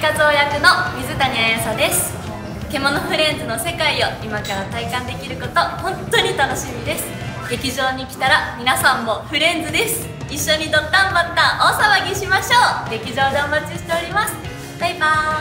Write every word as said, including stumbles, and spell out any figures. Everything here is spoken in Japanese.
和夫役の水谷彩紗です。獣フレンズの世界を今から体感できること本当に楽しみです。劇場に来たら皆さんもフレンズです。一緒にドッタンバッタン大騒ぎしましょう。劇場でお待ちしております。バイバーイ。